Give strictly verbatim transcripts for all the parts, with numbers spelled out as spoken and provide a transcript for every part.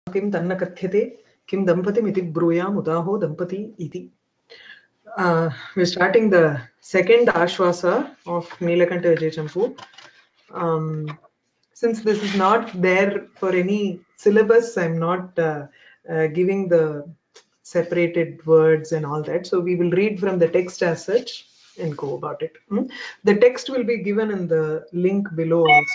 किं तन्न कथ्यते किं दंपतिमिति ब्रूयाम उदाहो दंपति iti. Uh, we're starting the second Ashwasa of Neelakanta Vijaychampu. Um, since this is not there for any syllabus, I'm not uh, uh, giving the separated words and all that. So we will read from the text as such and go about it. Hmm? The text will be given in the link below also.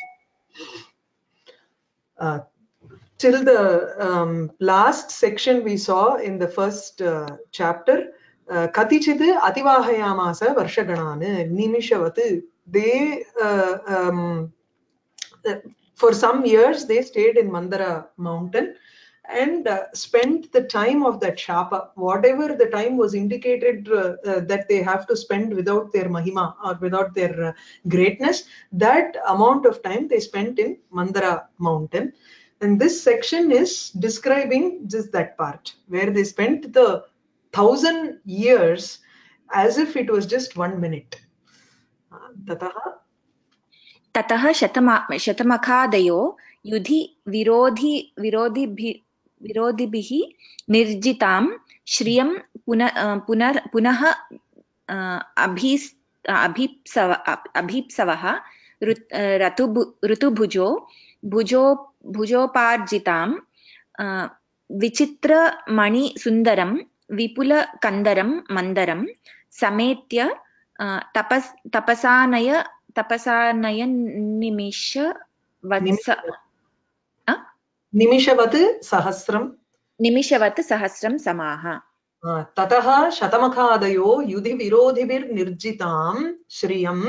Uh, till the um, last section we saw in the first uh, chapter, Katichid Ativahayamasa Varshaganane Nimishavat. They uh, um, for some years they stayed in Mandara mountain and uh, spent the time of that shapa, whatever the time was indicated uh, uh, that they have to spend without their mahima or without their uh, greatness, that amount of time they spent in Mandara mountain. And this section is describing just that part where they spent the thousand years as if it was just one minute. Tataha ततः शतमखादयो युधि विरोधि विरोधिभिः विरोधिभिः निर्जितां श्रियं पुनः पुनः अभीप्सवः ऋतुभुजो भुजो भुजोपार्जितां विचित्रमणिसुन्दरं विपुलकन्दरं मन्दरं समेत्य tapas तपसानय तपसानयन निमिषवत्स निमिषवत् सहस्रं निमिषवत् सहस्रं समाः ततः शतमखादयो युधि विरोधिभिर्निर्जितां श्रियं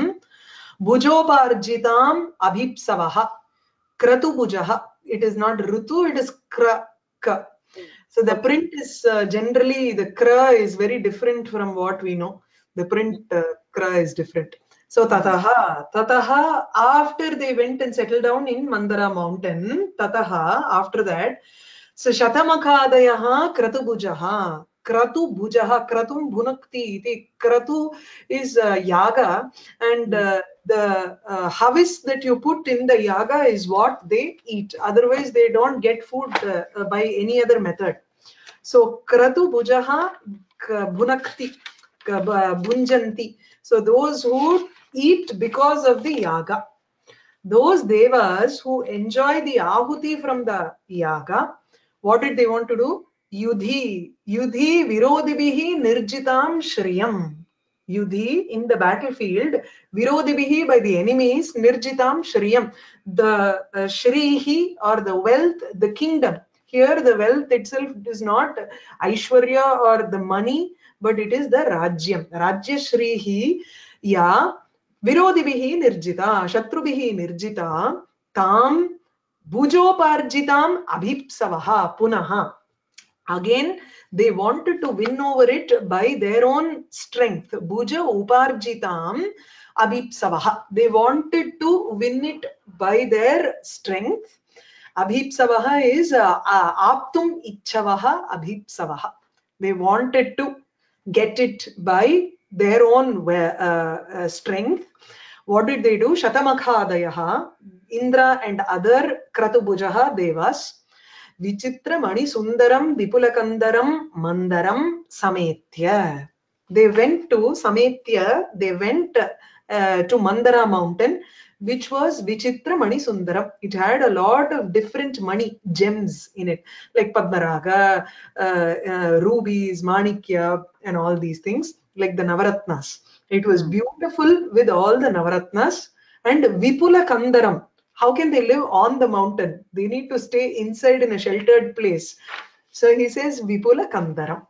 भुजोपार्जिताम् अभीप्सवः क्रतुभुजः. It is not rutu, it is kra ka. So the print is uh, generally the kra is very different from what we know. The print uh, kra is different. So tataha, tataha, after they went and settled down in Mandara mountain, tataha, after that, so shatamakadayaha kratubhujaha, kratubhujaha, kratum bhunakti iti. Kratu is uh, yaga, and uh, the uh, havis that you put in the yaga is what they eat. Otherwise, they don't get food uh, uh, by any other method. So kratubhujaha bhunakti, bhunjanti. So those who eat because of the yaga, those devas who enjoy the ahuti from the yaga, what did they want to do? Yudhi, yudhi virodhibihi nirjitam shriyam. Yudhi, in the battlefield, virodhibihi, by the enemies, nirjitam shriyam. The uh, shrihi, or the wealth, the kingdom. Here the wealth itself is not Aishwarya or the money, but it is the Rajyam. Rajya shrihi, ya virodhibihi nirjita, shatrubihi nirjita, tam bhujoparjitam abhipsavaha punaha. Again, they wanted to win over it by their own strength. Bhuja uparjitam abhipsavaha. They wanted to win it by their strength. Abhipsavaha is uh, uh, aptum ichchavaha abhipsavaha. They wanted to get it by their own uh, uh, strength. What did they do? Shatamakadayaha, Indra and other Kratubhujaha devas, Vichitra Mani Sundaram Vipulakandaram Mandaram Sametya. They went to Sametya, they went uh, to Mandara mountain, which was Vichitra Mani Sundaram. It had a lot of different money, gems in it, like Padmaraga, uh, uh, rubies, manikya, and all these things, like the Navaratnas. It was beautiful with all the Navaratnas. And Vipula Kandaram. How can they live on the mountain? They need to stay inside in a sheltered place. So he says Vipula Kandaram,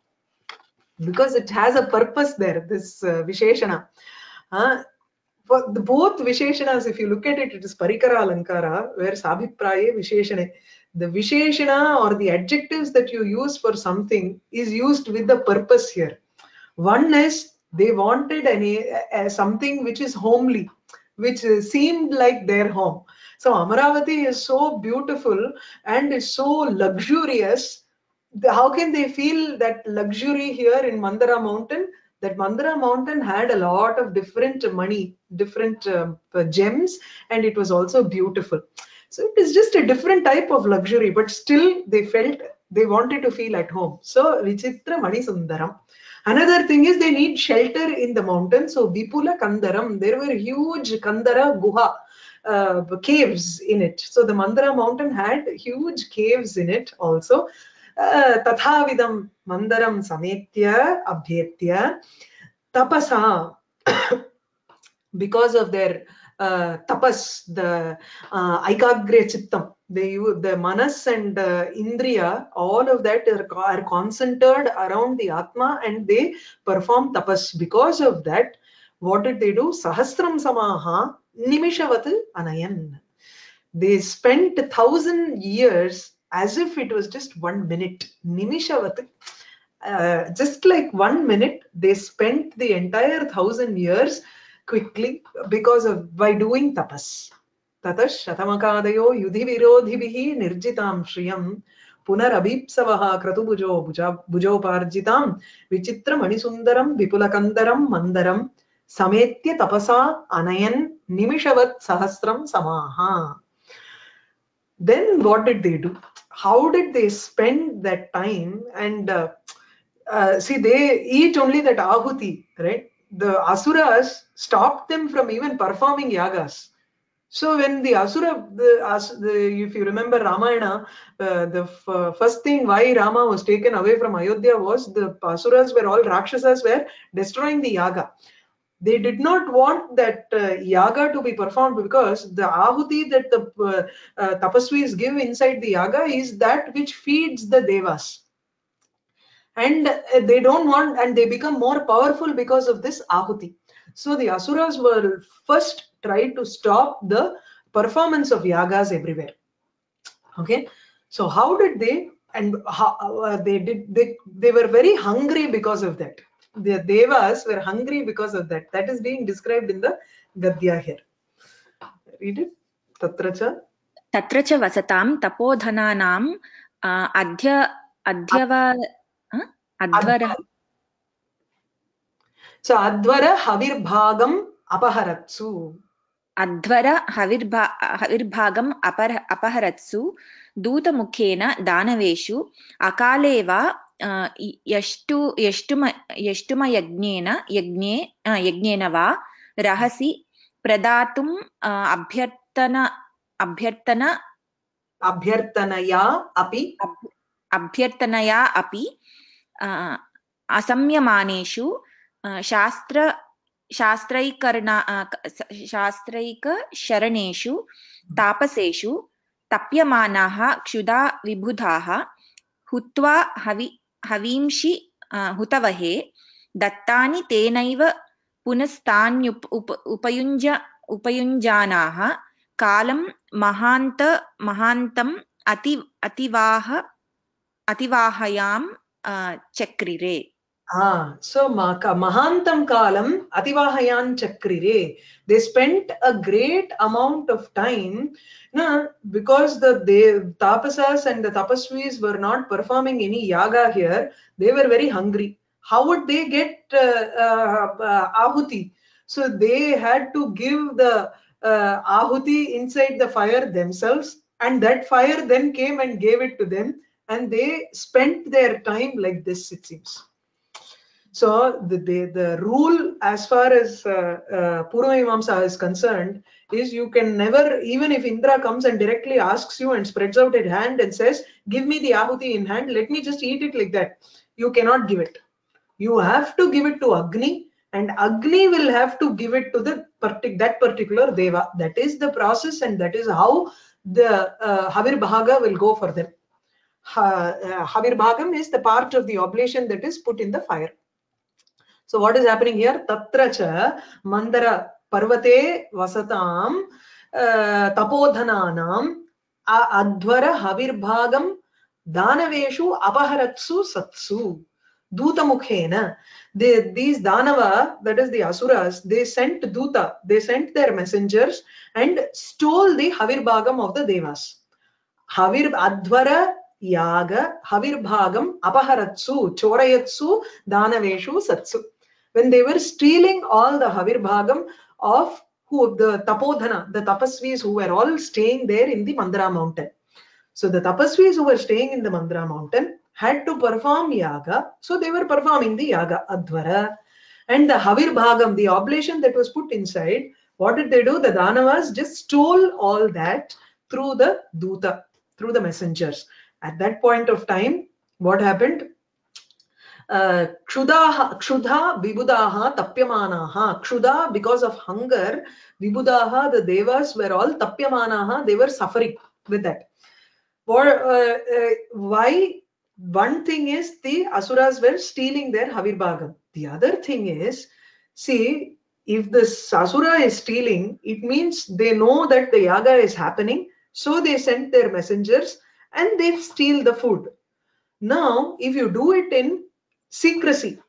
because it has a purpose there, this uh, Visheshana. Uh, for the, both Visheshanas, if you look at it, it is Parikara Alankara, where Sabhipraye Visheshane. The Visheshana or the adjectives that you use for something is used with the purpose here. One is they wanted any, uh, something which is homely, which uh, seemed like their home. So Amaravati is so beautiful and is so luxurious. How can they feel that luxury here in Mandara mountain? That Mandara mountain had a lot of different money, different uh, gems, and it was also beautiful. So it is just a different type of luxury, but still they felt they wanted to feel at home. So Vichitra Mani Sundaram. Another thing is they need shelter in the mountains. So Vipula Kandaram, there were huge Kandara Guha uh, caves in it. So the Mandara mountain had huge caves in it also. Uh, Tathavidam Mandaram Sametya Abhyetya Tapasa, because of their uh, tapas, the uh, Aikagre Chittam, they, the Manas and uh, Indriya, all of that are, are concentrated around the Atma and they perform tapas. Because of that, what did they do? Sahasram Samaha Nimishavat Anayan. They spent a thousand years as if it was just one minute. Nimishavat. Uh, just like one minute, they spent the entire thousand years quickly because of by doing tapas. Tatash shatamakadayo yudhi virodhibihi nirjitam shriyam punarabhipsavaha kratubujo bujoparjitam vichitra manisundaram vipulakandaram mandaram sametya tapasa anayan nimishavat sahasram samaha. Then what did they do? How did they spend that time? And uh, uh, see, they eat only that ahuti, right? The asuras stopped them from even performing yagas. So when the asura, the, as, the if you remember Ramayana, uh, the f first thing why Rama was taken away from Ayodhya was the asuras were all rakshasas were destroying the yaga. They did not want that uh, yaga to be performed because the ahuti that the uh, uh, tapasvis give inside the yaga is that which feeds the devas. And uh, they don't want, and they become more powerful because of this ahuti. So the asuras were first tried to stop the performance of yagas everywhere. Okay, so how did they? And how uh, they did? They they were very hungry because of that. The devas were hungry because of that. That is being described in the Gadya here. Read it. Tatracha. Tatracha vasatam tapodhananam adhya adhyava advara. So advara havirbhagam apaharatsu. Advara havirbha havirbhagam apaharatsu dutamukhena danaveshu akaleva yashtu yashtuma yashtuma yagnena yagne yagnena va rahasi pradatum abhyartana abhyartana abhyartanaya api abhyartanaya api asamyamaneshu shastra शास्त्रैकर्णा शास्त्रैकशरणेषु तापसेषु तप्यमानाः क्षुधा विबुधाः हुत्वा हवि हवींषि हुतवहे दत्तानि तेनैव पुनस्तान्युप उपयुञ्ज उपयुञ्जानाः कालं महान्त महान्तम् अति अतिवाह अतिवाहयां चक्रिरे. Ah, so Mahantam Kalam Ativahayan Chakrire. They spent a great amount of time na, because the they, tapasas and the tapasvis were not performing any yaga here. They were very hungry. How would they get uh, uh, uh, ahuti? So they had to give the uh, ahuti inside the fire themselves, and that fire then came and gave it to them, and they spent their time like this, it seems. So the, the, the rule as far as uh, uh, Purvamimamsa is concerned is you can never, even if Indra comes and directly asks you and spreads out his hand and says, give me the ahuti in hand, let me just eat it like that. You cannot give it. You have to give it to Agni, and Agni will have to give it to the partic that particular Deva. That is the process, and that is how the uh, Havir Bhaga will go for them. Ha, uh, Havir Bhagam is the part of the oblation that is put in the fire. So what is happening here? Tatracha Mandara Parvate Vasatam uh, Tapodhananam Advara Havirbhagam Danaveshu Apaharatsu Satsu Dutamukhena. They, these Danava, that is the Asuras, they sent Duta, they sent their messengers and stole the Havirbhagam of the Devas. Havir Advara Yaga Havirbhagam Apaharatsu Chorayatsu Danaveshu Satsu. When they were stealing all the Havir Bhagam of who the Tapodhana, the Tapasvis who were all staying there in the Mandara mountain. So the Tapasvis who were staying in the Mandara mountain had to perform yaga. So they were performing the yaga, Advara. And the Havir Bhagam, the oblation that was put inside, what did they do? The Danavas just stole all that through the Duta, through the messengers. At that point of time, what happened? Uh, Kshudaha, Kshuddha, Vibudaha, Tapyamanaha. Kshuddha, because of hunger, Vibudaha, the Devas were all Tapyamanaha, they were suffering with that. For, uh, uh, why? One thing is the Asuras were stealing their Havir Bhagam. The other thing is, see, if the Asura is stealing, it means they know that the yaga is happening, so they sent their messengers and they steal the food. Now, if you do it in secrecy,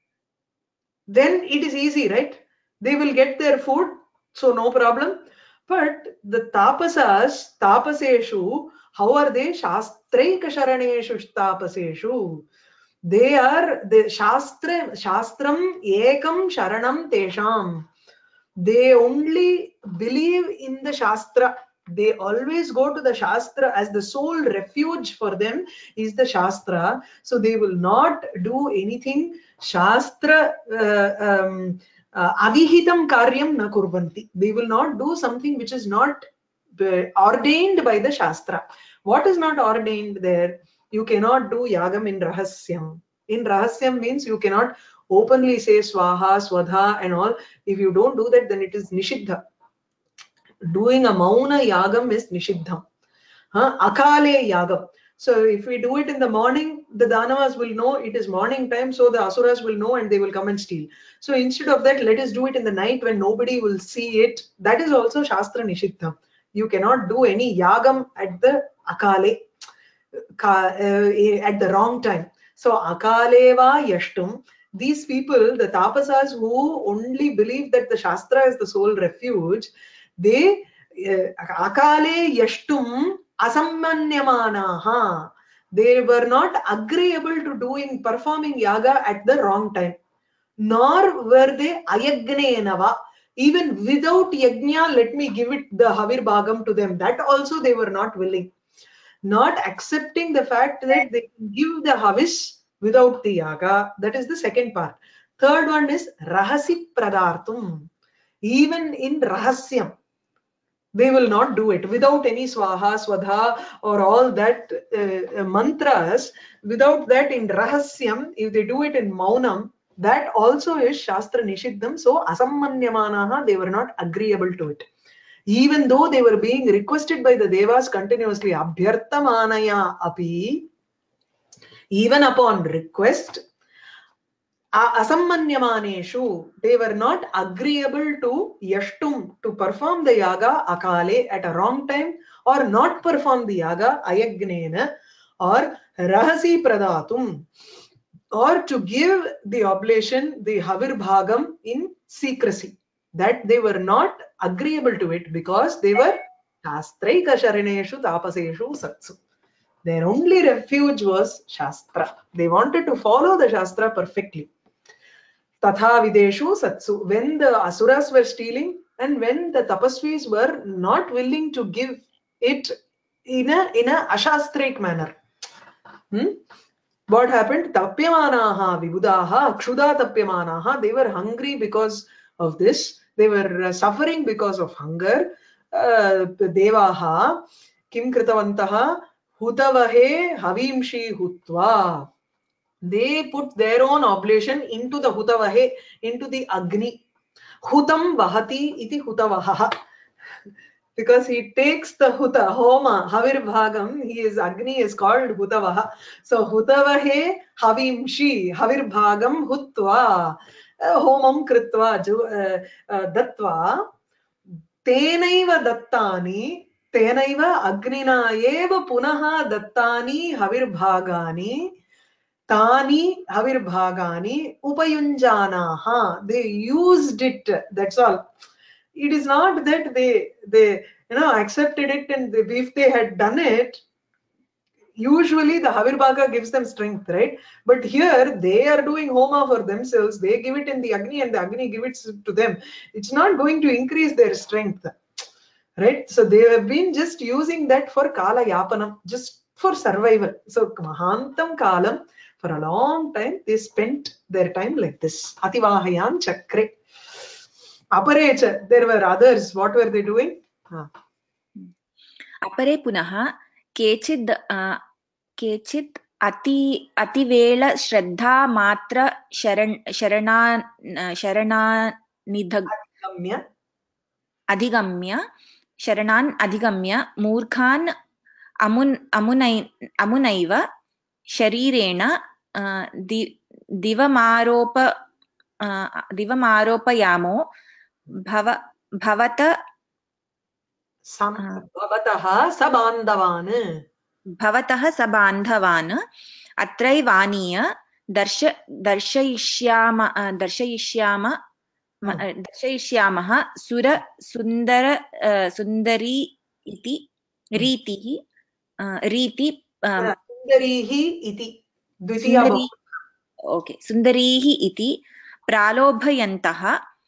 then it is easy, right? They will get their food, so no problem. But the tapasas, tapaseshu, how are they? Shastraika sharaneshu tapaseshu. They are the Shastra, Shastram Ekam Sharanam Tesham. They only believe in the Shastra. They always go to the Shastra as the sole refuge for them is the Shastra. So they will not do anything Shastra uh, um, uh, Avihitam Karyam na kurvanti. They will not do something which is not uh, ordained by the Shastra. What is not ordained there? You cannot do Yagam in Rahasyam. In Rahasyam means you cannot openly say Swaha, Swadha and all. If you don't do that, then it is Nishiddha. Doing a Mauna Yagam is Nishiddham. Huh? Akale Yagam. So if we do it in the morning, the Danavas will know it is morning time, so the Asuras will know and they will come and steal. So instead of that, let us do it in the night when nobody will see it. That is also Shastra Nishiddham. You cannot do any Yagam at the Akale, uh, at the wrong time. So Akaleva Yashtum, these people, the tapasas who only believe that the Shastra is the sole refuge, they Akale Yashtum Asammanyamanaha. They were not agreeable to doing performing yaga at the wrong time. Nor were they Ayagnenava. Even without yajna, let me give it the Havir Bhagam to them. That also they were not willing. Not accepting the fact that they can give the Havis without the yaga. That is the second part. Third one is Rahasi Pradartum. Even in Rahasyam, they will not do it without any Swaha, Swadha or all that uh, mantras. Without that in Rahasyam, if they do it in Maunam, that also is Shastra Nishiddham. So Asammanyamanaha, they were not agreeable to it. Even though they were being requested by the Devas continuously, Abhyartamanaya api, even upon request, Asammanyamaneshu, they were not agreeable to Yashtum, to perform the yaga Akale at a wrong time, or not perform the yaga Ayagnena, or Rahasi Pradatum, or to give the oblation, the Havir Bhagam in secrecy. That they were not agreeable to it because they were Shastraika Sharaneshu Tapaseshu Satsu. Their only refuge was Shastra. They wanted to follow the Shastra perfectly. Tatha Videshu Satsu. When the Asuras were stealing and when the Tapasvis were not willing to give it in a, in a Ashastric manner. Hmm? What happened? Tapyamanaha Vibudaha, Kshuddha Tapyamanaha. They were hungry because of this. They were uh, suffering because of hunger. Uh, Devaha Kim Kritavantaha Hutavahe Havimshi Hutva. They put their own oblation into the Hutavahe, into the Agni. Hutam Vahati iti Hutavaha. Because he takes the Huta, Homa, Havir Bhagam, he is Agni is called Hutavaha. So Hutavahe Havimshi, Havir Bhagam Hutva, uh, Homam Kritva, uh, uh, Dattva, Tenaiva Dattani, Tenaiva Agnina Eva Punaha Dattani Havir Bhagani, Tani Havir Bhagani, Upayunjanaha. They used it, that's all. It is not that they they you know accepted it, and they, if they had done it, usually the Havirbhaga gives them strength, right? But here they are doing homa for themselves. They give it in the Agni and the Agni gives it to them. It's not going to increase their strength, right? So they have been just using that for Kala Yapanam, just for survival. So Mahantam Kalam, for a long time, they spent their time like this. Ativahayam Chakre. Aparecha, there were others. What were they doing? Huh. अपरे पुनः केचिद् केचित् अति अतिवेल श्रद्धा मात्र शरण शरणा शरणानिधग् अधिगम्य शरणान् अधिगम्य मूर्खान् अमुन् अमुनै अमुनैव शरीरेण दि दिवमारोप दिवमारोपयामो भव भवत भवतः सबन्धवान् भवतः सबन्धवान् अत्रैवानीय दर्श दर्शयिष्याम दर्शयिष्याम दर्शयिष्यामः सुर सुन्दर सुन्दरी इति रीतिः रीति सुन्दरीः इति द्वितीया ओके सुन्दरीः इति प्रालोभयन्तः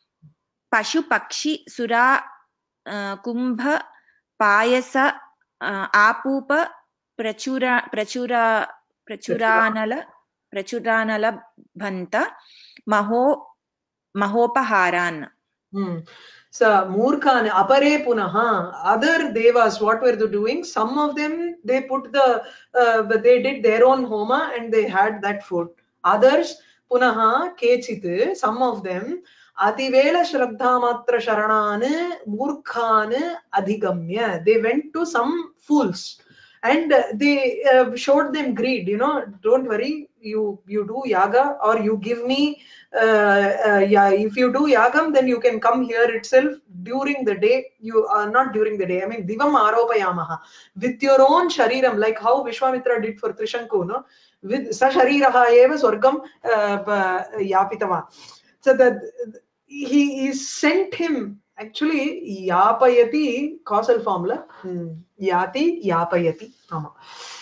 पशुपक्षि सुरा कुंभ पायस आपूप प्रचुरा प्रचुरा प्रचुरानल प्रचुरानल भंत महो महोपहारान्. Hmm. So Murkhan, Apare Punaha, other devas, what were they doing? Some of them, they put the, uh, they did their own homa and they had that food. Others, Punaha, Kechit, some of them, Ativela Shraddha Matra Sharanane, Murkhan, Adhigamya. They went to some fools and they uh, showed them greed, you know, don't worry, you, you do yaga or you give me Uh, uh, yeah, if you do yagam, then you can come here itself during the day. You are uh, not during the day. I mean, divam aropayamaha with your own shariram, like how Vishwamitra did for Trishanku, no? With sa shariraha eva swargam yapitavan. So that he, he sent him actually yapayati causal formula hmm. yati yapayati. Ama.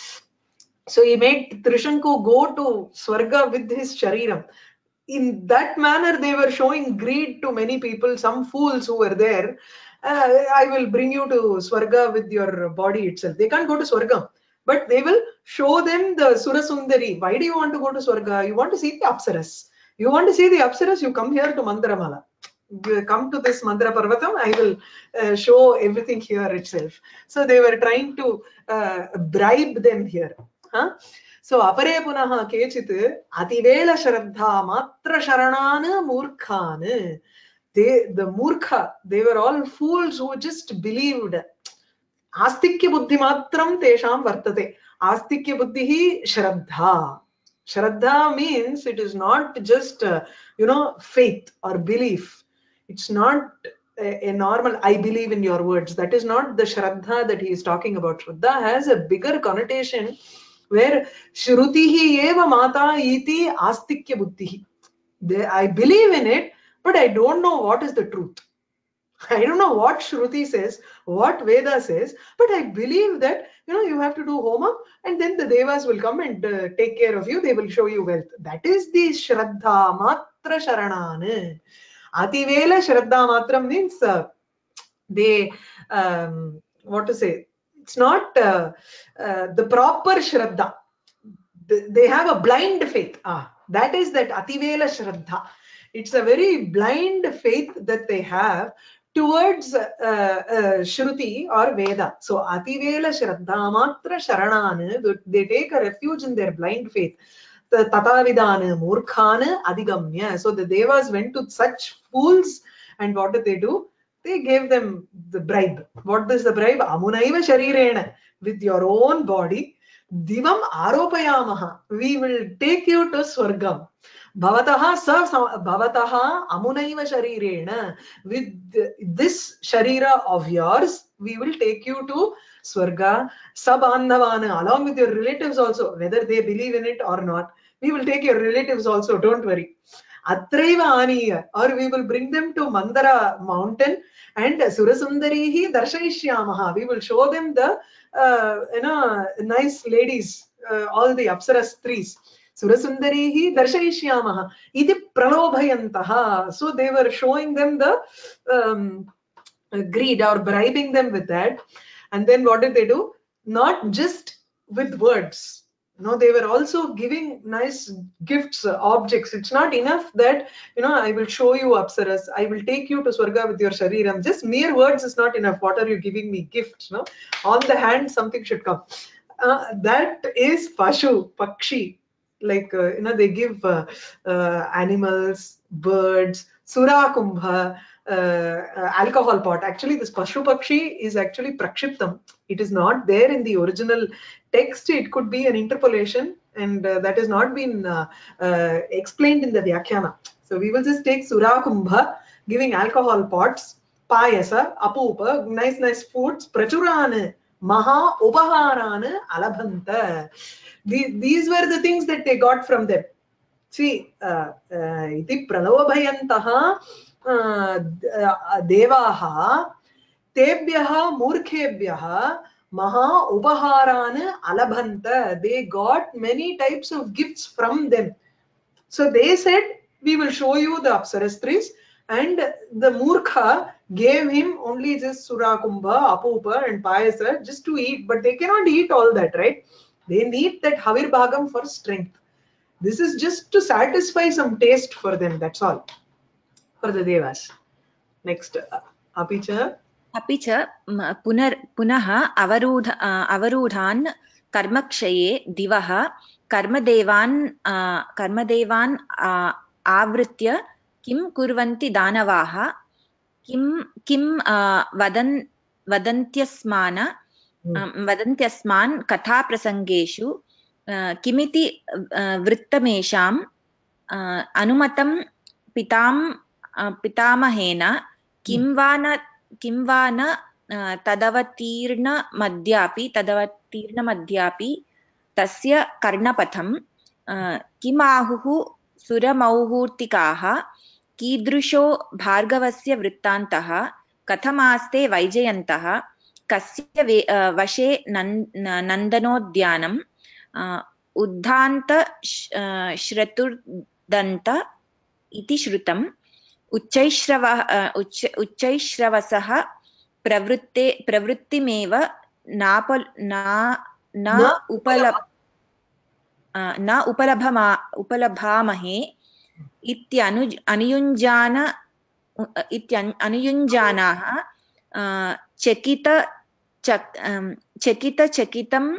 So he made Trishanku go to Swarga with his shariram. In that manner, they were showing greed to many people, some fools who were there. Uh, I will bring you to Swarga with your body itself. They can't go to Swarga, but they will show them the Surasundari. Why do you want to go to Swarga? You want to see the Apsaras. You want to see the Apsaras, you come here to Mandaramala. You come to this Mandara Parvatam, I will uh, show everything here itself. So they were trying to uh, bribe them here. Huh? So apare punaha kechit ativela shraddha matra sharanana murkhane. They, the murkha, they were all fools who just believed. Astikya buddhi matram tesham vartate. Astikya buddhi shraddha. Shraddha means it is not just, uh, you know, faith or belief. It's not a, a normal, I believe in your words. That is not the shraddha that he is talking about. Shraddha has a bigger connotation where Shrutihi eva mata iti astikya buddhihi. I believe in it, but I don't know what is the truth. I don't know what Shruti says, what Veda says, but I believe that, you know, you have to do homa and then the devas will come and uh, take care of you. They will show you wealth. That is the Shraddha Matra Sharanane. Ativela Shraddha Matram means uh, they, um, what to say, it's not uh, uh, the proper Shraddha. They have a blind faith. Ah, that is that Ativela Shraddha. It's a very blind faith that they have towards uh, uh, Shruti or Veda. So Ativela Shraddha Matra Sharanane, they take a refuge in their blind faith. The Tatavidana Murkhana Adigamya. So the Devas went to such fools and what did they do? They gave them the bribe. What is the bribe? Amunaiva Sharirena. With your own body, Divam Aropayamaha. We will take you to Swargam. Bhavataha sa Bhavataha Amunaiva Sharirena. With this Sharira of yours, we will take you to Swarga. Sabandhavana. Along with your relatives also, whether they believe in it or not. We will take your relatives also, don't worry. Atraiva Aniya, or we will bring them to Mandara mountain and Surasundarihi Darshayishyamaha. We will show them the uh, you know, nice ladies, uh, all the Apsara Stris. Surasundarihi darshayishyamaha iti pralobhayantaha. So they were showing them the um, greed or bribing them with that. And then what did they do? Not just with words. No, they were also giving nice gifts, uh, objects. It's not enough that, you know, I will show you Apsaras, I will take you to Swarga with your Shariram. Just mere words is not enough. What are you giving me? Gifts, no? On the hand, something should come. Uh, that is Pashu, Pakshi. Like, uh, you know, they give uh, uh, animals, birds, Sura Kumbha, uh, uh, alcohol pot. Actually, this Pashu Pakshi is actually Prakshiptam. It is not there in the original text. It could be an interpolation, and uh, that has not been uh, uh, explained in the Vyakhyana. So we will just take Sura Kumbha, giving alcohol pots, Payasa, Apupa, nice, nice foods, Prachurana, Maha Upaharana, Alabhanta. These, these were the things that they got from them. See, iti pralobhayantaha devaha tebhyaha murkhebhyaha maha upaharan alabhanta. They got many types of gifts from them. So they said, we will show you the Apsarastris, and the Murkha gave him only just Sura Kumbha, Apupa and Payasa just to eat, but they cannot eat all that, right? They need that Havir Bhagam for strength. This is just to satisfy some taste for them, that's all. For the Devas. Next, Apicha. Apicha punar punaha avarudha avarudhan karmakshaye divaha karmadevan karmadevan avritya kim kurvanti danavaha kim kim vadan vadantyasmana vadantyasman katha prasangeshu kimiti vrittamesham anumatam pitam pitamahena kim va na kim va na tadavatirna madhyapi tadavatirna madhyapi tasya karnapatham kim ahuhu suramauhurtikaha कीदृशो भार्गवस्य वृत्तान्तः कथमास्ते वैजयन्तः कस्य वशे नन्दनोद्यानम् उद्धान्त श्रतुर्दन्त इति श्रुतम् उच्चैश्रवः उच्चैश्रवसः प्रवृत्ते प्रवृत्तिमेव नाप न उपलभ न उपलभमा उपलभामहे इत्यनु अनुयुञ्जान इत्यनुयुञ्जानाः चकित चकित चकितम्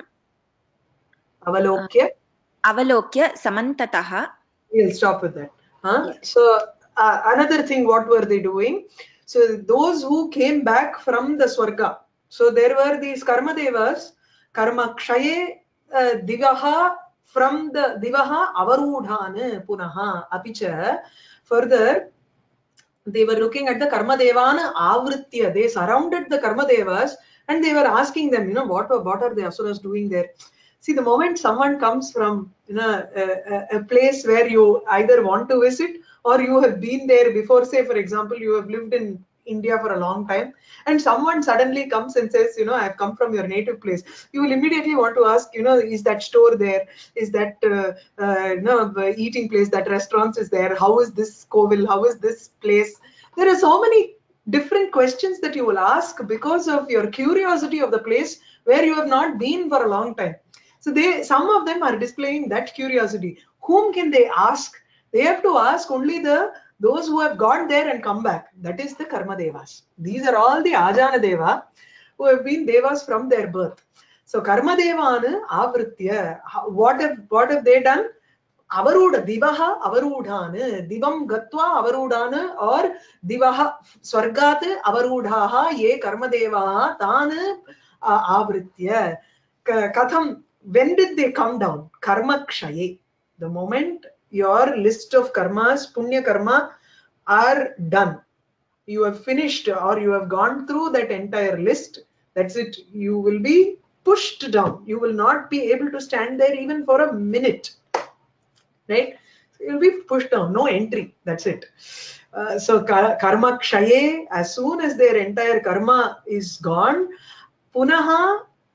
अवलोक्य अवलोक्य समन्ततः. We'll stop with that. Huh? Yes. So uh, another thing, what were they doing? So those who came back from the Swarga, so there were these Karma Devas, Karma Kshaye uh, Divaha, from the Divaha Avarudhana Punaha Apicha. Further, they were looking at the Karma Devana Avritya. They surrounded the Karma Devas and they were asking them, you know, what, what are the Asuras doing there? See, the moment someone comes from, you know, a, a, a place where you either want to visit or you have been there before, say, for example, you have lived in India for a long time, and someone suddenly comes and says, you know, I've come from your native place, you will immediately want to ask, you know, is that store there? Is that, uh, uh, you know, eating place, that restaurant is there? How is this Kovil? How is this place? There are so many different questions that you will ask because of your curiosity of the place where you have not been for a long time. So they, some of them are displaying that curiosity. Whom can they ask? They have to ask only the those who have gone there and come back. That is the Karma Devas. These are all the Ajana Deva who have been Devas from their birth. So Karma Devana Avritya. What have what have they done? Avaruda Divaha Avarudhana. Divam Gatva Avarudhana or Divaha Swargat Avarudhaha Ye Karma Devaha Tana Avritya. Katham. When did they come down? Karma Kshaye. The moment your list of karmas, punya karma, are done. You have finished or you have gone through that entire list. That's it. You will be pushed down. You will not be able to stand there even for a minute. Right? So you'll be pushed down. No entry. That's it. Uh, so karma kshaye, as soon as their entire karma is gone, punaha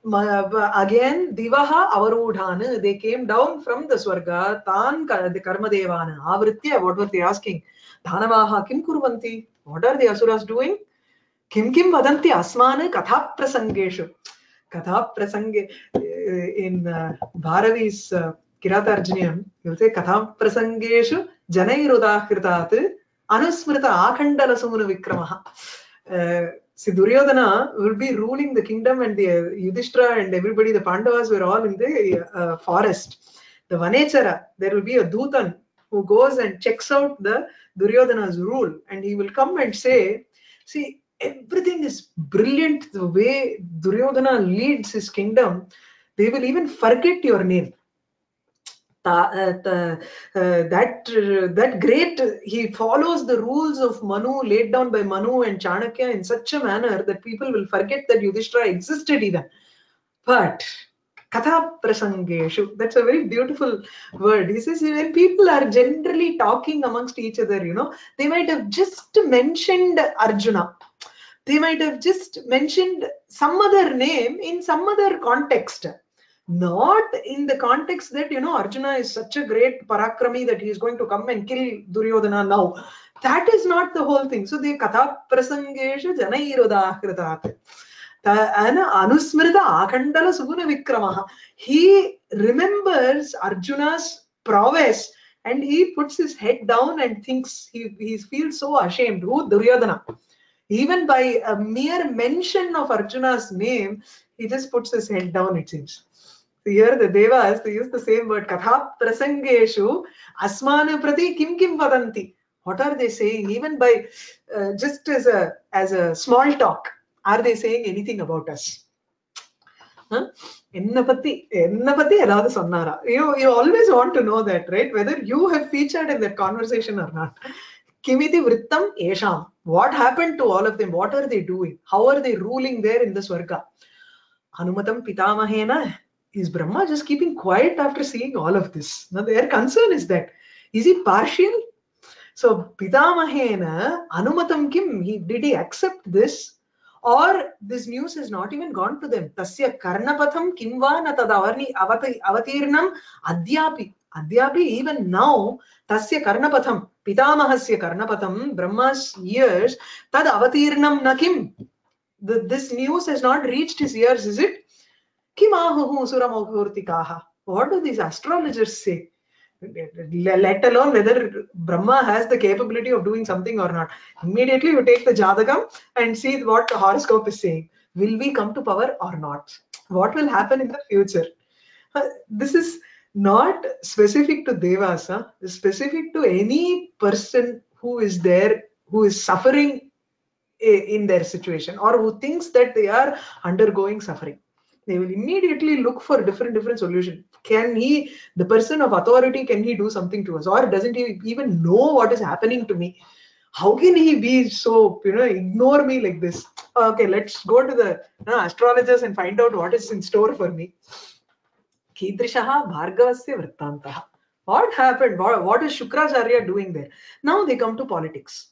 again, Divaha Avarudhana, they came down from the Swarga, Tan the Karmadevana, Avritya, what were they asking? Dhanavaha Kim Kurvanti, what are the Asuras doing? Kim Kim Vadanti Asmana Katha Prasangeshu. Katha Prasange in uh, Bharavi's uh, Kiratarjuniyam, you'll say Katha Prasangeshu Janairuda Kritat Anusmrita Akhandala Sumuna Vikramaha. Uh, see, Duryodhana will be ruling the kingdom, and the uh, Yudhishthira and everybody, the Pandavas were all in the uh, forest. The Vanechara, there will be a Dutan who goes and checks out the Duryodhana's rule, and he will come and say, see, everything is brilliant the way Duryodhana leads his kingdom. They will even forget your name. Uh, the, uh, that uh, that great, he follows the rules of Manu laid down by Manu and Chanakya in such a manner that people will forget that Yudhishthira existed even. But Katha Prasangeshu, that's a very beautiful word. He says when people are generally talking amongst each other, you know, they might have just mentioned Arjuna. They might have just mentioned some other name in some other context. Not in the context that, you know, Arjuna is such a great Parakrami that he is going to come and kill Duryodhana now. That is not the whole thing. So the Katha Prasangesha Janairuda Kritat. Anusmrita Akhandala Suguna Vikramaha. He remembers Arjuna's prowess and he puts his head down and thinks, he, he feels so ashamed. Who? Duryodhana. Even by a mere mention of Arjuna's name, he just puts his head down, it seems. So here the Devas, they use the same word, Katha Prasangeshu, Asmana Prati Kim Kim Vadanti. What are they saying? Even by, uh, just as a, as a small talk, are they saying anything about us? Huh? You, you always want to know that, right? Whether you have featured in that conversation or not. Kimiti Vrittam Esham. What happened to all of them? What are they doing? How are they ruling there in the Swarga? Hanumatam Pitamahena. Is Brahma just keeping quiet after seeing all of this? Now their concern is that, is he partial? So Pitamahena, Anumatam Kim, he, did he accept this? Or this news has not even gone to them. Tasya Karnapatham Kimva na tad avatirnam Adyapi. Adyapi, even now, Tasya Karnapatham, Pitamahasya Karnapatham, Brahma's ears, tad avatirnam na kim. The, this news has not reached his ears, is it? What do these astrologers say? Let alone whether Brahma has the capability of doing something or not. Immediately you take the Jadakam and see what the horoscope is saying. Will we come to power or not? What will happen in the future? This is not specific to Devas. Huh? It's specific to any person who is there, who is suffering in their situation or who thinks that they are undergoing suffering. They will immediately look for different different solutions. Can he, the person of authority, can he do something to us, or doesn't he even know what is happening to me? How can he be so, you know, ignore me like this? Okay, let's go to the you know, astrologers and find out what is in store for me. Kidrishaha Bhargavasya Vrittantaha. What happened? What, what is Shukracharya doing there? Now they come to politics.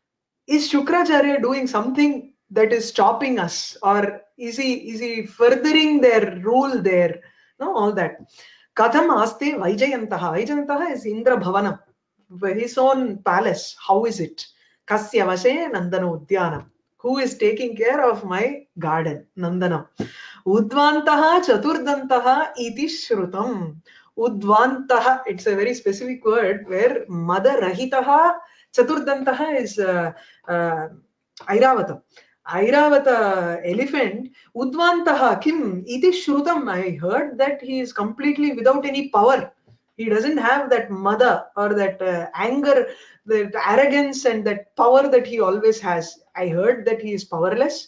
Is Shukracharya doing something that is stopping us, or is he is he furthering their rule there? No, all that. Katham aste Vaijayantaha. Vaijayantaha is Indra Bhavanam, his own palace. How is it? Kasya Vashe Nandana Udyanam. Who is taking care of my garden? Nandana. Udvantaha Chaturdantaha iti Shrutam. Udvantaha, it's a very specific word where Mother Rahitaha Chaturdantaha is uh, uh, Airavata. Airavata elephant, Udvantaha Kim, iti Shrutam. I heard that he is completely without any power. He doesn't have that mother or that uh, anger, that arrogance and that power that he always has. I heard that he is powerless.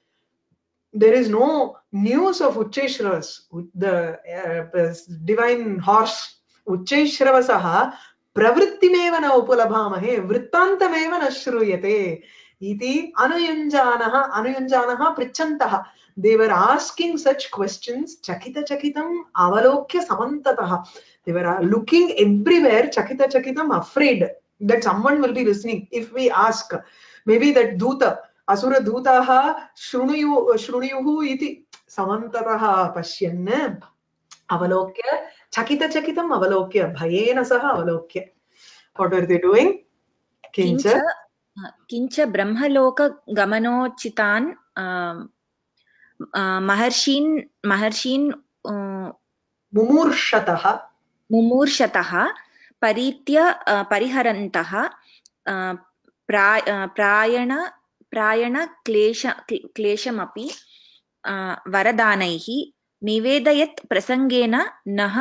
There is no news of Uchchaishravas, the uh, divine horse. Uchchaishravasaha pravrittimeva na upalabhamahe vrittantameva na shruyate. Iti anuyanjanaha anuyanjanaha prichantaha. They were asking such questions. Chakita chakitam avalokya samantataha. They were looking everywhere. Chakita chakitam, afraid that someone will be listening. If we ask, maybe that Duta, Asura Dutaha Shrunuyu Shrunuyuhu iti. samantataha pashyan avalokya chakita chakitam avalokya bhayena saha avalokya. What were they doing? किञ्च Kincha किञ्च ब्रह्मलोकगमनोचितान् महर्षीन् महर्षीन् mumurshataha मुमूर्षतः परीत्य परिहरन्तः प्रायण प्रायण क्लेश क्लेशमपि वरदानैः निवेदयत् प्रसङ्गेन नः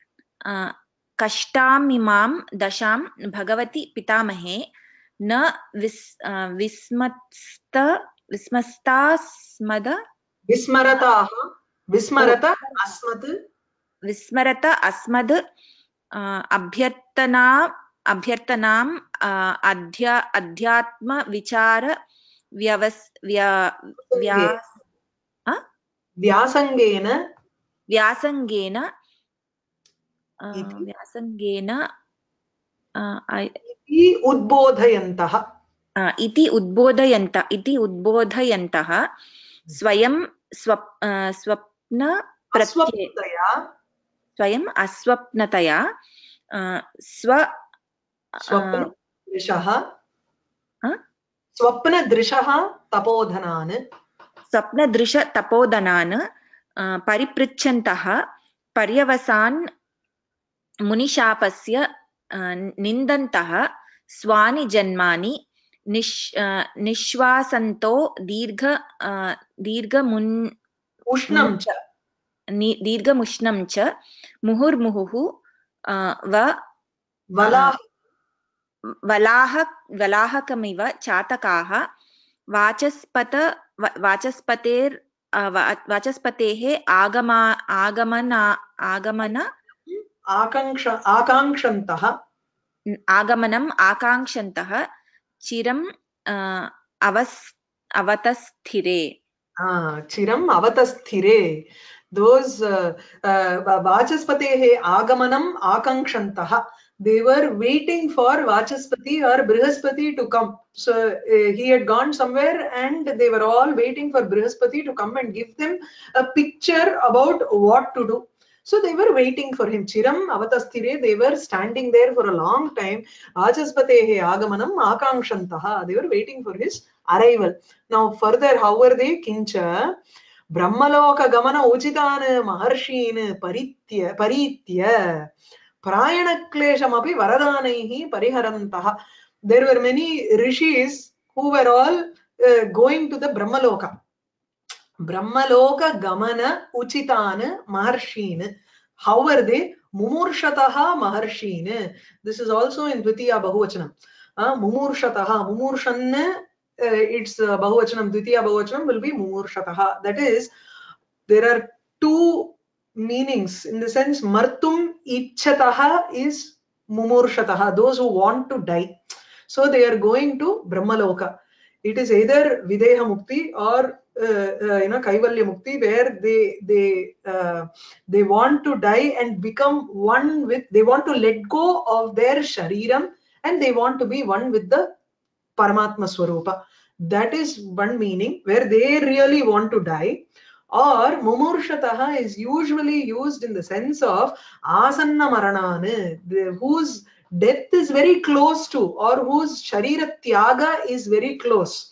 कष्टामिमां दशां भगवति पितामहे न विस् विस्मस्त विस्मस्तास्मद विस्मरताः विस्मरत अस्मत् विस्मरत अस्मद् अभ्यर्थना अभ्यर्थनाम् अध्या अध्यात्म विचार व्यवस् व्या व्यास व्यासंगेन व्यासंगेन व्यासंगेन इति उद्बोधयन्तः इति उद्बोधयन्त इति उद्बोधयन्तः स्वयं स्वप्न अस्वप्नतया स्वयं अस्वप्नतया स्व स्वप्नदृशः स्वप्नदृशः तपोधनान् स्वप्नदृश तपोधनान् परिपृच्छन्तः पर्यवसान् मुनिशापस्य निन्दन्तः स्वानि जन्मानि निश् निश्वासन्तो दीर्घ दीर्घमुन् उष्णं च दीर्घमुष्णं च मुहुर्मुहुः व वलाह वलाह वलाहकमिव चातकाः वाचस्पत वाचस्पतेर् वाचस्पतेः आगमा आगमन आगमन आकांक्ष आकांक्षन्तः आगमनम् आकांक्षन्तः चिरम् अवस् अवतस्थिरे चिरम् अवतस्थिरे. Those uh, uh, Vachaspatihe Agamanam Akankshantaha. They were waiting for Vachaspati or Brihaspati to come. So uh, he had gone somewhere and they were all waiting for Brihaspati to come and give them a picture about what to do. So they were waiting for him. Chiram Avatasthire, they were standing there for a long time. Vachaspatehe Agamanam Akankshantaha. They were waiting for his arrival. Now further, how were they? Kincha Brahmaloka Gamana Uchitan Maharshin Paritya Paritya Prayana Kleshamapi Varadanaihi Pariharantaha. There were many rishis who were all uh, going to the Brahmaloka. Brahmaloka Gamana Uchitan Maharshin. How were they? Mumurshataha Maharshin. This is also in Dvitiya Bahuvachanam. Uh, Mumurshataha. Mumurshan, uh, its uh, Bahuvachanam, Dvitiya Bahuvachanam will be Mumurshataha. That is, there are two meanings in the sense Martum Ichchataha is Mumurshataha, those who want to die. So they are going to Brahmaloka. It is either Videha Mukti or uh, uh, you know Kaivalya Mukti, where they they uh, they want to die and become one with, they want to let go of their shariram and they want to be one with the Paramatma Swarupa. That is one meaning, where they really want to die. Or Mumurshataha is usually used in the sense of Asanna Maranane, whose death is very close to, or whose Sharira Tyaga is very close.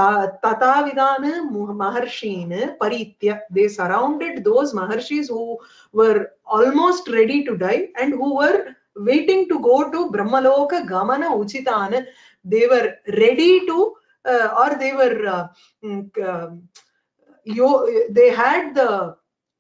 Tatavidana Maharshin Paritya. They surrounded those Maharshis who were almost ready to die and who were waiting to go to Brahmaloka Gamana Uchitana. They were ready to, uh, or they were, uh, uh, you, they had the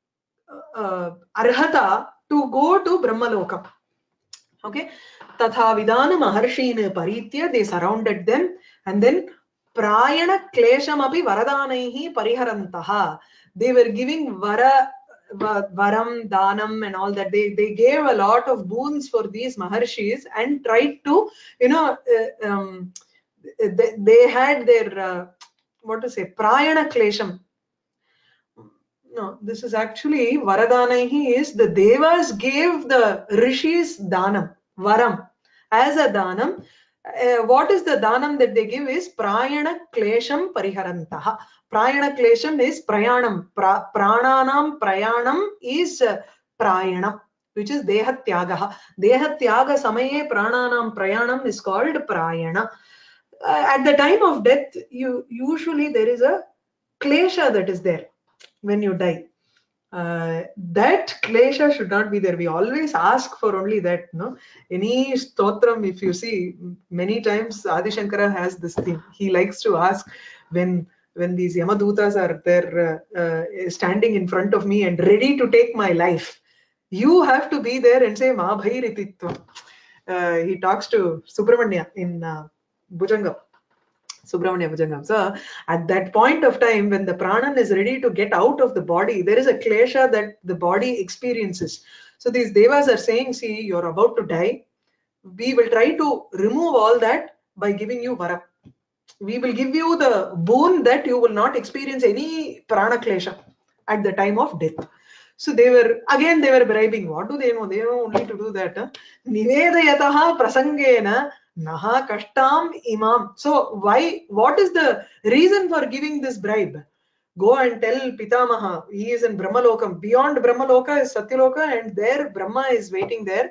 uh, arhata to go to Brahmaloka. Okay. Tatha Vidana Maharshin Paritya, they surrounded them, and then Prayana Kleshamapi Varadanaihi Pariharantaha. They were giving Vara Varam, Danam and all that. They they gave a lot of boons for these Maharshis and tried to, you know, uh, um, they, they had their, uh, what to say, Prayana Klesham. No, this is actually Varadanaihi is the Devas gave the Rishis Danam, Varam, as a Danam, Uh, what is the danam that they give is prayana klesham pariharantaha. Prayana klesham is prayanam. Pra, prananam prayanam is uh, prayana, which is dehatyagaha. Dehatyaga samaye prananam prayanam is called prayana. Uh, at the time of death, you usually there is a klesha that is there when you die. Uh, that klesha should not be there. We always ask for only that. No, any stotram, if you see, many times Adi Shankara has this thing. He likes to ask when when these Yamadutas are there uh, uh, standing in front of me and ready to take my life. You have to be there and say Ma Bhairititvam. Uh, he talks to Subramanya in uh, Bhujangam. Subramanya Bhujangam. So at that point of time, when the pranan is ready to get out of the body, there is a klesha that the body experiences. So these devas are saying, see, you're about to die. We will try to remove all that by giving you vara. We will give you the boon that you will not experience any prana klesha at the time of death. So they were, again, they were bribing. What do they know? They know only to do that. Huh? Nivedayataha prasangena naha kashtam imam. So why, what is the reason for giving this bribe? Go and tell Pitamaha, he is in Brahmalokam. Beyond Brahmaloka is Satyaloka, and there Brahma is waiting there.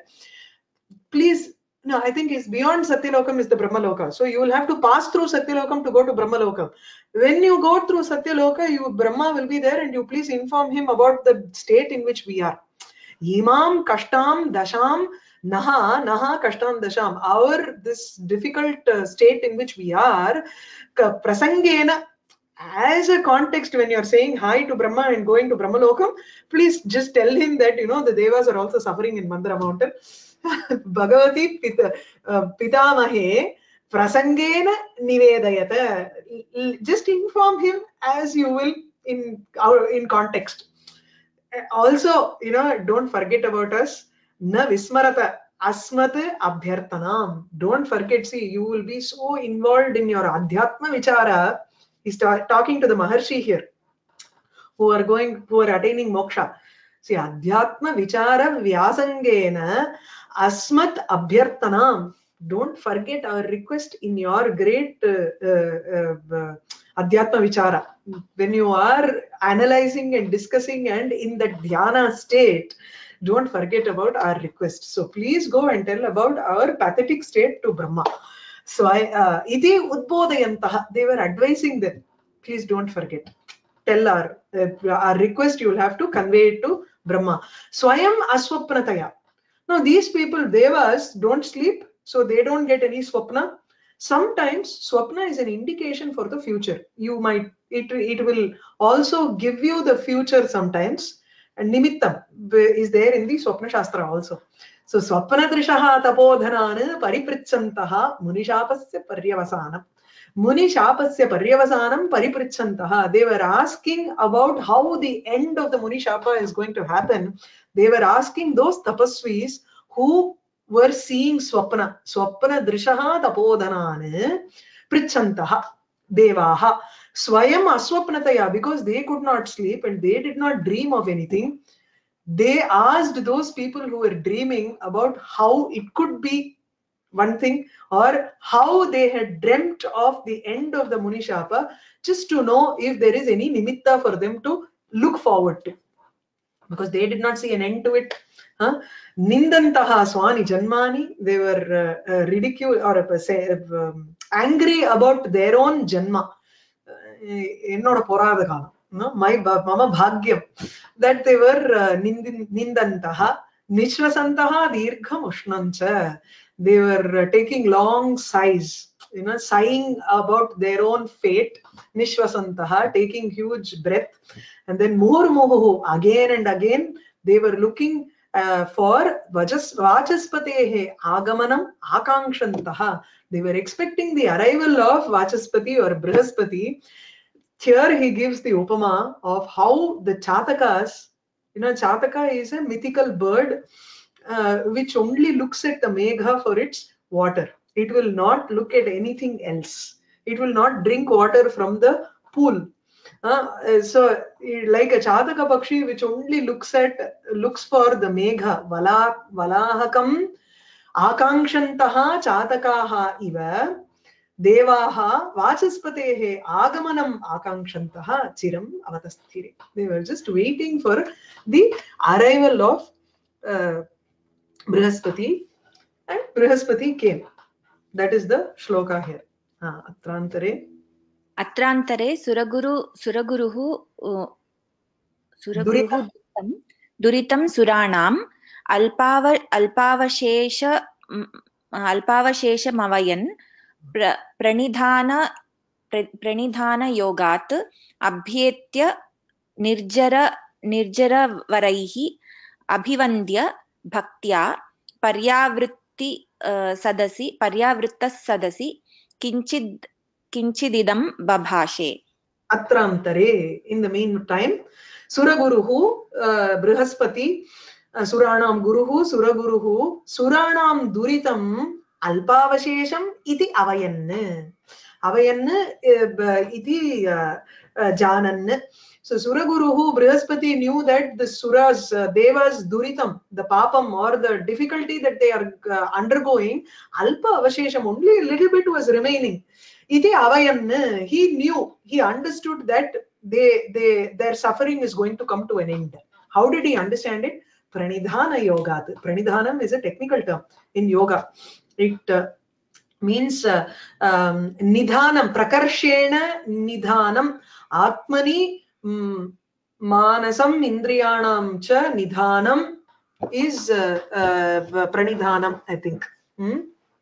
Please, no, I think it's beyond Satyalokam is the Brahmaloka. So you will have to pass through Satyalokam to go to Brahmalokam. When you go through Satyaloka, you Brahma will be there, and you please inform him about the state in which we are. Imam kashtam dasham naha naha kashtam dasham. Our this difficult uh, state in which we are, prasangena, as a context, when you're saying hi to Brahma and going to Brahmalokam, please just tell him that, you know, the devas are also suffering in Mandara mountain. Bhagavati pita, uh, Pitamahe prasangena nivedayata. Just inform him as you will in our in context. Also, you know, don't forget about us. Na vismarata asmat abhyartanam. Don't forget. See, you will be so involved in your adhyatma vichara. He's ta talking to the Maharshi here, who are going, who are attaining moksha. See, adhyatma vichara vyasangena asmat abhyartanam. Don't forget our request in your great uh, uh, uh, adhyatma vichara. When you are analyzing and discussing and in the dhyana state, don't forget about our request. So please go and tell about our pathetic state to Brahma. So I, uh, iti udbodayantaha, they were advising them, please don't forget. Tell our, uh, our request, you will have to convey it to Brahma. Swayam aswapnataya. Now these people, devas, don't sleep, so they don't get any swapna. Sometimes swapna is an indication for the future. You might, it, it will also give you the future sometimes. And nimittam is there in the Swapna Shastra also. So Swapna Trishaha Tapodhanana Paripritsantaha Munishapasya Paryavasanam. Munishapasya Paryavasanam Paripritsantaha. They were asking about how the end of the Munishapa is going to happen. They were asking those tapasvis who were seeing Swapna. Swapna Drishaha Tapodhanana Pritsantaha Devaha. Swayam aswapnataya, because they could not sleep and they did not dream of anything. They asked those people who were dreaming about how it could be one thing, or how they had dreamt of the end of the Munishapa, just to know if there is any nimitta for them to look forward to. Because they did not see an end to it. Huh? Nindantaha swani janmani, they were uh, uh, ridiculed or uh, say, uh, um, angry about their own janma. என்னோட போராத காலம், my mama bhagyam, that they were uh, nindantaha nishvasantaha dirgham ushnancha. They were uh, taking long sighs, you know, sighing about their own fate. Nishvasantaha, taking huge breath. And then murmuhu, again and again they were looking uh, for vajas vachaspatehe agamanam akankshantaha. They were expecting the arrival of Vachaspati or Brihaspati. Here he gives the upama of how the Chatakas, you know, Chataka is a mythical bird uh, which only looks at the Megha for its water. It will not look at anything else. It will not drink water from the pool. Uh, so, like a Chataka Pakshi which only looks at, looks for the Megha, Vala, Valahakam Akankshantaha chatakaha iva Devaha Vachaspatehe Agamanam Akankshantaha Chiram Avatasthire. They were just waiting for the arrival of uh, Brihaspati, and Brihaspati came. That is the shloka here. Ah, Atrantare. Atrantare Suraguru Suraguruhu uh, Suraguruhu Durita. Duritam Duritam Suranam Alpava Alpavashesha Alpavashesha Mavayan प्र प्रणिधान प्रणिधान योगात् अभ्येत्य निर्जर निर्जरवरैः अभिवन्द्य भक्त्या पर्यावृत्ति सदसि पर्यावृत्तसदसि किञ्चिद् किञ्चिदिदं बभाषे. Atrantare. In the meantime, Suraguruhu, uh, Brihaspati, uh, Suranam Guruhu, Suraguruhu, Suranam Duritam Alpavashesham iti avayan. Avayan uh, iti uh, uh, janan. So Suraguruhu, Brihaspati knew that the Suras, uh, Devas, Duritam, the Papam or the difficulty that they are uh, undergoing, Alpa Avashesham, only a little bit was remaining. Iti avayan, he knew, he understood that they, they, their suffering is going to come to an end. How did he understand it? Pranidhana yogat. Pranidhanam is a technical term in yoga. It uh, means uh, um, nidhanam, prakarshena nidhanam, atmani um, manasam indriyanam cha nidhanam is uh, uh, pranidhanam, I think. Hmm?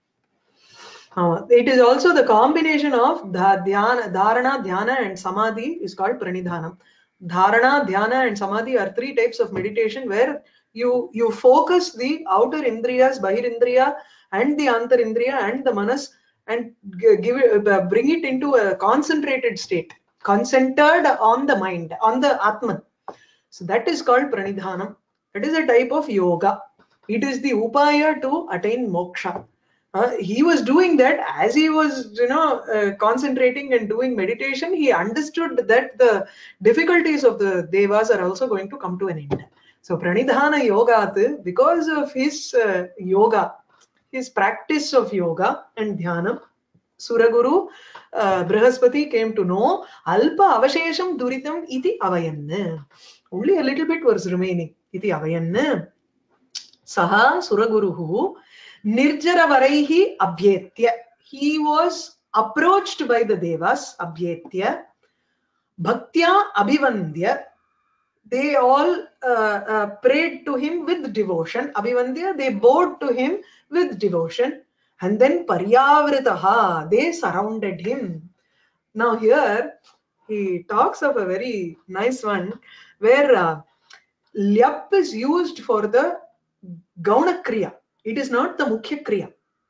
Uh, it is also the combination of dhyana, dharana, dhyana and samadhi is called pranidhanam. Dharana, dhyana and samadhi are three types of meditation where you, you focus the outer indriyas, bahirindriya and the antarindriya and the manas and give it, uh, bring it into a concentrated state, concentrated on the mind, on the atman. So that is called pranidhanam. It is a type of yoga. It is the upaya to attain moksha. Uh, he was doing that as he was, you know, uh, concentrating and doing meditation. He understood that the difficulties of the devas are also going to come to an end. So Pranidhana Yoga, because of his uh, yoga, his practice of yoga and dhyana, Suraguru uh, Brihaspati came to know Alpa Avashesham Duritam iti avayan. Only a little bit was remaining. Iti avayan. Saha Suraguruhu Nirjaravaraihi Abhyetya. He was approached by the Devas, Abhyetya, Bhaktya Abhivandya. They all uh, uh, prayed to him with devotion. Abhivandya, they bowed to him with devotion. And then Paryavritaha, they surrounded him. Now here, he talks of a very nice one, where uh, Lyap is used for the Gauna Kriya. It is not the Mukhya Kriya.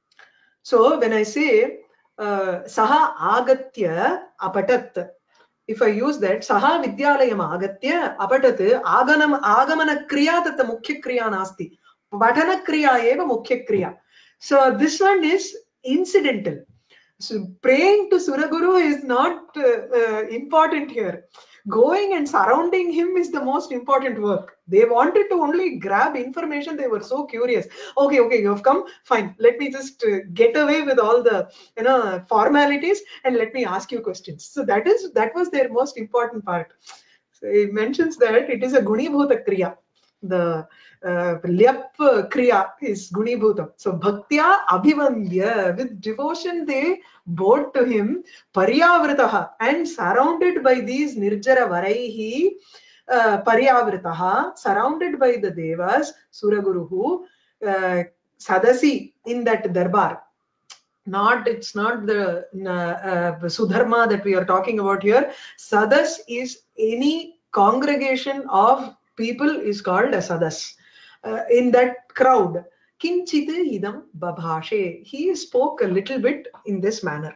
So when I say uh, Saha Agatya Apatat, if I use that, Saha Vidyalayam Agatya Apatat, Aganam Agamana Kriya Tata Mukhya Kriya Nasti. Patana Kriya Eva Mukhya Kriya. So this one is incidental. So praying to Suraguru is not uh, uh, important here. Going and surrounding him is the most important work. They wanted to only grab information. They were so curious. Okay, okay, you have come. Fine. Let me just uh, get away with all the, you know, formalities and let me ask you questions. So that is that was their most important part. So he mentions that it is a Gunibhuta Kriya. The uh, Lyap Kriya is Gunibhutam. So Bhaktya Abhivandya, with devotion they bowed to him, Paryavritaha, and surrounded by these Nirjara Varaihi, uh, Paryavritaha, surrounded by the Devas, Suraguruhu, uh, Sadasi, in that darbar. Not, it's not the uh, uh, Sudharma that we are talking about here. Sadas is any congregation of people is called a sadas. Uh, in that crowd, Kinchit idam babhashe. He spoke a little bit in this manner.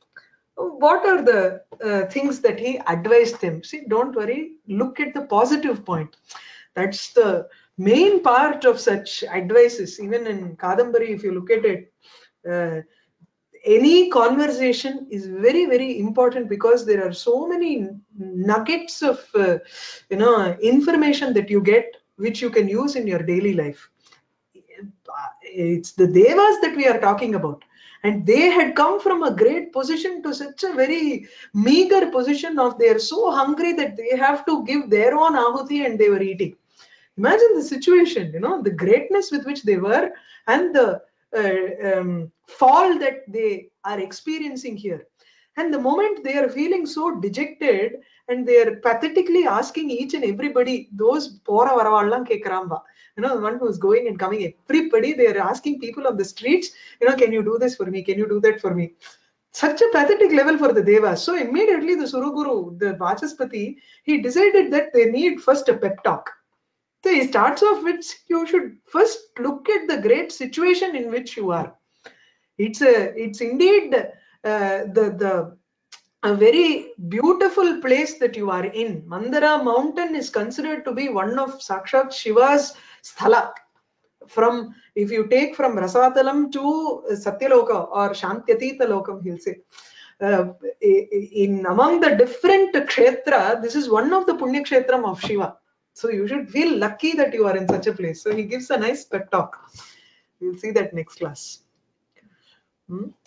What are the uh, things that he advised them? See, don't worry, look at the positive point. That's the main part of such advices. Even in Kadambari, if you look at it, uh, any conversation is very, very important because there are so many nuggets of, uh, you know, information that you get which you can use in your daily life. it's the devas that we are talking about. And they had come from a great position to such a very meager position of they are so hungry that they have to give their own ahuti and they were eating. Imagine the situation, you know, the greatness with which they were and the uh, um, fall that they are experiencing here. And the moment they are feeling so dejected and they are pathetically asking each and everybody, those pora varavallam kekramba, you know, the one who is going and coming, everybody, they are asking people on the streets, you know, can you do this for me? Can you do that for me? Such a pathetic level for the devas. So immediately the Suruguru, the Vachaspati, he decided that they need first a pep talk. So he starts off with, you should first look at the great situation in which you are. It's a, it's indeed uh, the the a very beautiful place that you are in. Mandara mountain is considered to be one of Sakshat Shiva's sthala. From, if you take from Rasatalam to Satyaloka or Shantyatita Lokam, he'll say. Uh, in among the different kshetra, this is one of the punya kshetram of Shiva. So you should feel lucky that you are in such a place. So he gives a nice pep talk. We'll see that next class. Hmm?